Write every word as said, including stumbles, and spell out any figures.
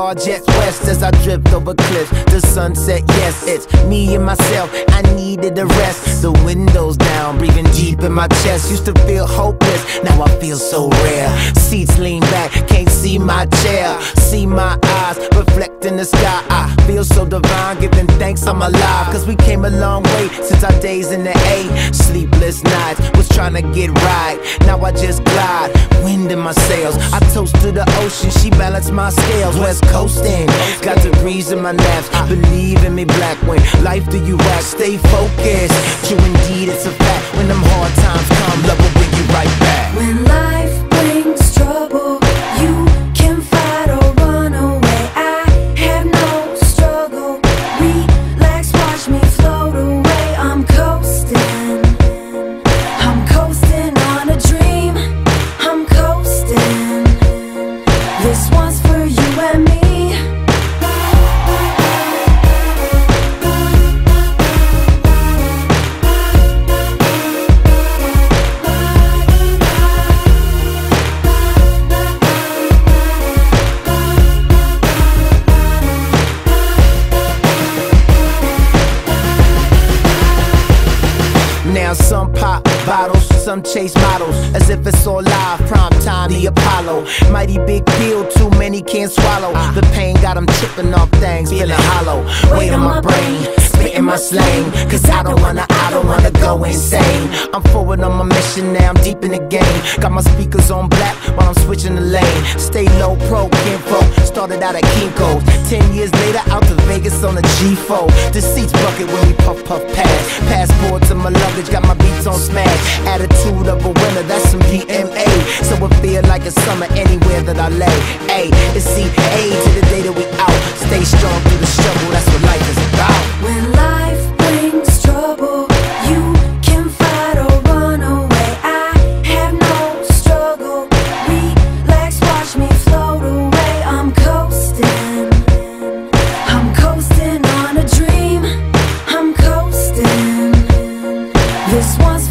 car jets west as I drift over cliffs. The sunset, yes, it's me and myself. I needed a rest. The windows down, breathing deep in my chest. Used to feel hopeless, now I feel so rare. Seats lean back, can't see my chair. See my eyes reflect in the sky. I feel so divine, giving thanks I'm alive. Cause we came a long way since our days in the A. Sleepless nights, was trying to get right. Now I just glide, wind in my sails. I toast to the ocean, she balanced my scales. West coasting, got degrees in my naps. Believe in me, black, when life do you act. Stay focused, true indeed it's a fact. When them hard times come, love will bring you right back. When life brings trouble, you can fight or run away. I have no struggle, relax, watch me float away. I'm coasting, I'm coasting on a dream. I'm coasting, this one's for you and me. Now some pop bottles, some chase models, as if it's all live, prime time, the Apollo. Mighty big deal, too many can't swallow. The pain got them tripping off things, feeling hollow. Weight on my brain, spitting my slang. Cause I don't wanna, I don't wanna go insane. I'm forward on my mission now, I'm deep in the game. Got my speakers on black while I'm switching the lane. Stay low, pro, kinfolk, started out at Kinko's. Ten years later, out to Vegas on a G four. The seats bucket when we puff, puff, pass. Passport to my luggage, got my beats on smash. Attitude of a winner, that's some D M A. So it feel like it's summer anywhere that I lay. A, it's C A to the day that we out. Stay strong through the struggle, that's what life is about. When life brings trouble, you can fight or run away. I have no struggle, relax, watch me float away. I'm coasting, I'm coasting on a dream. I'm coasting, this one's